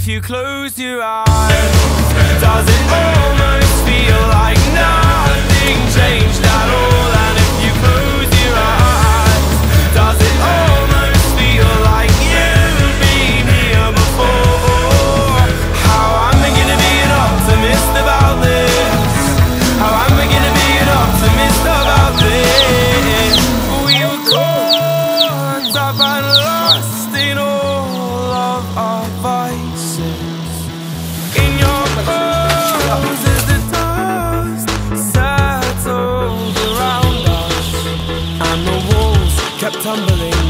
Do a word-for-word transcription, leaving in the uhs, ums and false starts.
if you close your eyes, does it almost feel like nothing changed at all? And if you close your eyes, does it almost feel like you've been here before? How am I gonna be an optimist about this? How am I gonna be an optimist about this? We were caught up and lost in all of our vices. In your clothes as the dust settled around us, and the walls kept tumbling